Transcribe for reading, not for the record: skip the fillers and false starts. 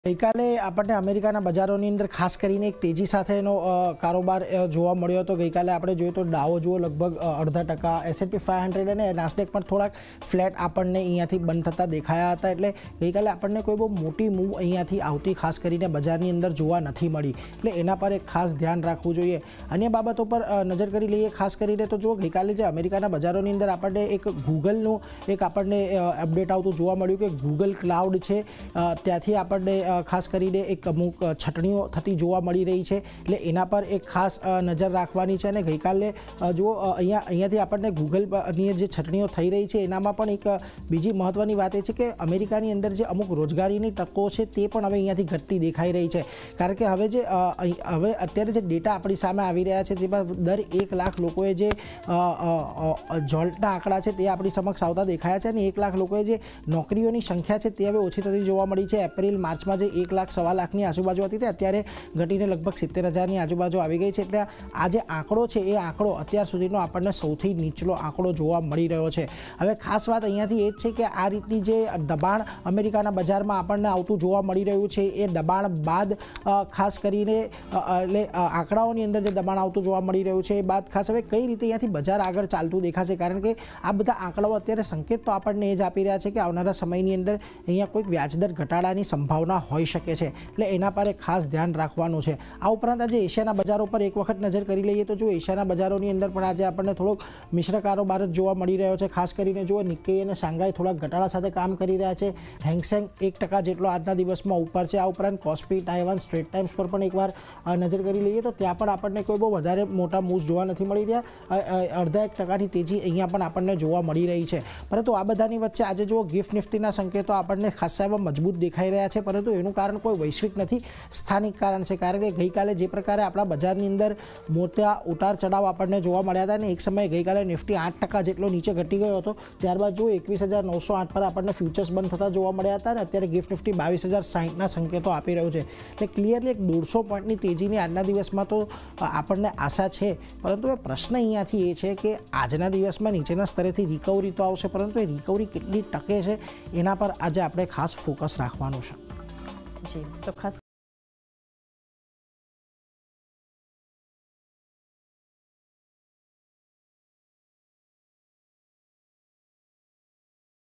ગઈકાલે આપણને અમેરિકાના બજારોની અંદર ખાસ કરીને એક તેજી સાથેનો કારોબાર જોવા મળ્યો હતો। ગઈકાલે આપણે જોઈએ તો ડાવો જુઓ લગભગ 0.5%, S&P 500 અને નાસ્ડેક પણ થોડાક ફ્લેટ આપણને અહીંયાથી બંધ થતા દેખાયા હતા। એટલે ગઈકાલે આપણને કોઈ બહુ મોટી મૂવ અહીંયાથી આવતી ખાસ કરીને બજારની અંદર જોવા નથી મળી, એટલે એના પર એક ખાસ ધ્યાન રાખવું જોઈએ। અન્ય બાબતો પર નજર કરી લઈએ। ખાસ કરીને તો જુઓ ગઈકાલે જે અમેરિકાના બજારોની અંદર આપણને એક ગૂગલનું એક આપણને અપડેટ આવતું જોવા મળ્યું કે ગૂગલ ક્લાઉડ છે ત્યાંથી આપણને ખાસ કરીને એક અમુક છટણીઓ થતી જોવા મળી રહી છે, એટલે એના પર એક ખાસ નજર રાખવાની છે। અને ગઈકાલે જો અહીંયાથી આપણને ગૂગલની જે છટણીઓ થઈ રહી છે એનામાં પણ એક બીજી મહત્ત્વની વાત એ છે કે અમેરિકાની અંદર જે અમુક રોજગારીની તકો છે તે પણ હવે અહીંયાથી ઘટતી દેખાઈ રહી છે। કારણ કે હવે અત્યારે જે ડેટા આપણી સામે આવી રહ્યા છે જેમાં દર 1 લાખ લોકોએ જે જોલ્ટના આંકડા છે તે આપણી સમક્ષ આવતા દેખાયા છે, અને 1 લાખ લોકોએ જે નોકરીઓની સંખ્યા છે તે હવે ઓછી થતી જોવા મળી છે। એપ્રિલ માર્ચમાં જે 1 લાખ સવા લાખની આજુબાજુ હતી તે અત્યારે ઘટીને લગભગ 70,000ની આજુબાજુ આવી ગઈ છે। એટલે આ જે આંકડો છે એ આંકડો અત્યાર સુધીનો આપણને સૌથી નીચલો આંકડો જોવા મળી રહ્યો છે। હવે ખાસ વાત અહીંયાથી એ જ છે કે આ રીતની જે દબાણ અમેરિકાના બજારમાં આપણને આવતું જોવા મળી રહ્યું છે એ દબાણ બાદ ખાસ કરીને એટલે આંકડાઓની અંદર જે દબાણ આવતું જોવા મળી રહ્યું છે એ બાદ ખાસ હવે કઈ રીતે અહીંયાથી બજાર આગળ ચાલતું દેખાશે, કારણ કે આ બધા આંકડાઓ અત્યારે સંકેત તો આપણને એ જ આપી રહ્યા છે કે આવનારા સમયની અંદર અહીંયા કોઈક વ્યાજદર ઘટાડાની સંભાવના હોઈ શકે છે, એટલે એના પર એક ખાસ ધ્યાન રાખવાનું છે। આ ઉપરાંત આજે એશિયાના બજારો પર એક વખત નજર કરી લઈએ તો જો એશિયાના બજારોની અંદર પણ આજે આપણને થોડોક મિશ્ર કારોબાર જ જોવા મળી રહ્યો છે। ખાસ કરીને જુઓ નિક્કેઈ અને શાંઘાઈ થોડાક ઘટાડા સાથે કામ કરી રહ્યા છે। હેંગસેંગ 1% જેટલો આજના દિવસમાં ઉપર છે। આ ઉપરાંત કોસ્પી, તાઇવાન, સ્ટ્રેટ ટાઈમ્સ પર પણ એકવાર નજર કરી લઈએ તો ત્યાં પણ આપણને કોઈ બહુ વધારે મોટા મૂવ્સ જોવા નથી મળી રહ્યા। 0.5% તેજી અહીંયા પણ આપણને જોવા મળી રહી છે। પરંતુ આ બધાની વચ્ચે આજે જુઓ ગિફ્ટ નિફ્ટીના સંકેતો આપણને ખાસા એવા મજબૂત દેખાઈ રહ્યા છે, પરંતુ એનું કારણ કોઈ વૈશ્વિક નથી, સ્થાનિક કારણ છે। કારણ કે ગઈકાલે જે પ્રકારે આપણા બજારની અંદર મોટા ઉતાર ચઢાવ આપણને જોવા મળ્યા હતા અને એક સમયે ગઈકાલે નિફ્ટી 8% જેટલો નીચે ઘટી ગયો હતો, ત્યારબાદ જો 21,908 પર આપણને ફ્યુચર્સ બંધ થતા જોવા મળ્યા હતા અને અત્યારે ગિફ્ટ નિફ્ટી 22,060ના સંકેતો આપી રહ્યું છે। એટલે ક્લિયરલી એક 150 પોઈન્ટની તેજીની આજના દિવસમાં તો આપણને આશા છે, પરંતુ એ પ્રશ્ન અહીંયાથી એ છે કે આજના દિવસમાં નીચેના સ્તરેથી રિકવરી તો આવશે, પરંતુ એ રિકવરી કેટલી ટકે છે એના પર આજે આપણે ખાસ ફોકસ રાખવાનું છે। જી, તો ખાસ